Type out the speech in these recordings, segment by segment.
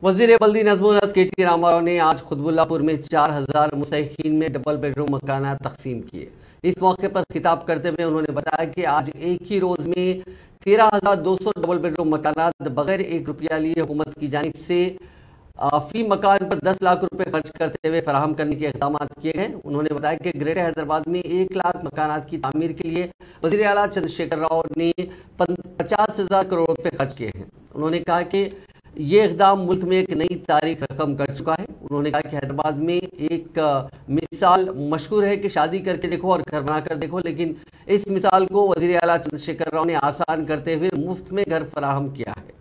वजीर बल्दी नज़्म-उल-हक के.टी. रामाराव ने आज कुतुबुल्लाहपुर में 4000 मुस्तहिकीन में डबल बेडरूम मकानात तकसीम किए। इस मौके पर खिताब करते हुए उन्होंने बताया कि आज एक ही रोज में 13,200 डबल बेडरूम मकानात बगैर ₹1 लिए हुकूमत की जानिब से फी मकान पर 10 लाख रुपए खर्च करते हुए फराहम करने के इक़दाम किए गए। उन्होंने बताया कि ग्रेटर हैदराबाद में 1 लाख मकानात की तामीर के लिए वज़ीर आला चंद्रशेखर राव ने 50,000 करोड़ रुपए खर्च किए हैं। उन्होंने कहा कि ये इक़दाम मुल्क में एक नई तारीख रकम कर चुका है। उन्होंने कहा कि हैदराबाद में एक मिसाल मशहूर है कि शादी करके देखो और घर बनाकर देखो, लेकिन इस मिसाल को वज़ीर आला चंद्रशेखर राव ने आसान करते हुए मुफ्त में घर फराहम किया है।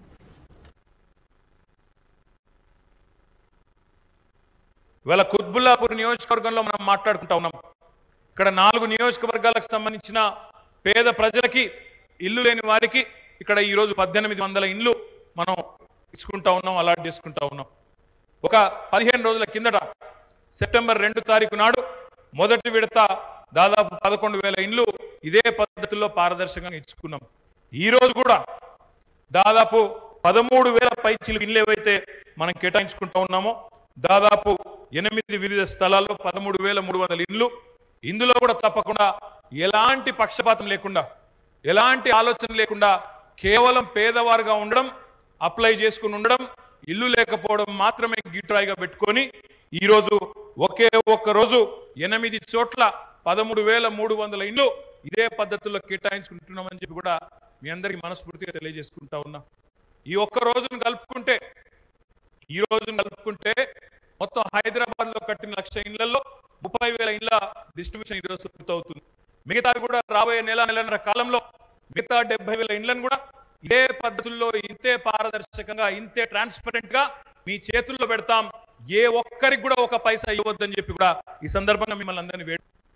ఇవాళ కుత్బుల్లాపూర్ నియోజకవర్గంలో మనం మాట్లాడుకుంటా ఉన్నాం. ఇక్కడ 4 నియోజకవర్గాలకు సంబంధించిన పేద ప్రజలకి ఇల్లు లేని వారికి ఇక్కడ ఈ రోజు 1800 ఇండ్లు మనం ఇచ్చుకుంటా ఉన్నాం, అలాట్ చేసుకుంటా ఉన్నాం. ఒక 15 రోజుల కిందట సెప్టెంబర్ 2 తారీఖు నాడు మొదటి విడత దాదాపు 11,000 ఇండ్లు ఇదే పద్ధతిలో పారదర్శకంగా ఇచ్చుకున్నాం. ఈ రోజు కూడా దాదాపు 13,000 పైచిలు ఇండ్లు ఏవైతే మనం కేటాయించుకుంటా ఉన్నామో దాదాపు 8 వివిధ స్థలాల్లో 13,300 ఇండ్లు. ఇందులో కూడా తప్పకుండా ఎలాంటి పక్షపాతం లేకుండా, ఎలాంటి ఆలోచన లేకుండా కేవలం పేదవారుగా ఉండడం, అప్లై చేసుకుని ఉండడం, ఇల్లు లేకపోవడం మాత్రమే గిట్టురాయిగా పెట్టుకొని ఈ రోజు ఒకే ఒక్క రోజు 8 చోట్ల 13,300 ఇండ్లు ఇదే పద్ధతుల్లో కేటాయించుకుంటున్నామని చెప్పి కూడా మీ అందరికీ మనస్ఫూర్తిగా తెలియజేసుకుంటా ఉన్నా. ఈ ఒక్క రోజును కలుపుకుంటే మొత్తం హైదరాబాద్ లో కట్టిన 1,00,000 ఇండ్లలో 30,000 ఇండ్ల డిస్ట్రిబ్యూషన్ ఈ రోజు పూర్తవుతుంది. మిగతావి కూడా రాబోయే నెలన్నర కాలంలో మిగతా 70,000 ఇండ్లను కూడా ఇదే పద్ధతుల్లో ఇంతే పారదర్శకంగా, ఇంతే ట్రాన్స్పరెంట్ గా మీ చేతుల్లో పెడతాం. ఏ ఒక్కరికి కూడా ఒక పైసా ఇవ్వద్దని చెప్పి కూడా ఈ సందర్భంగా మిమ్మల్ని అందరినీ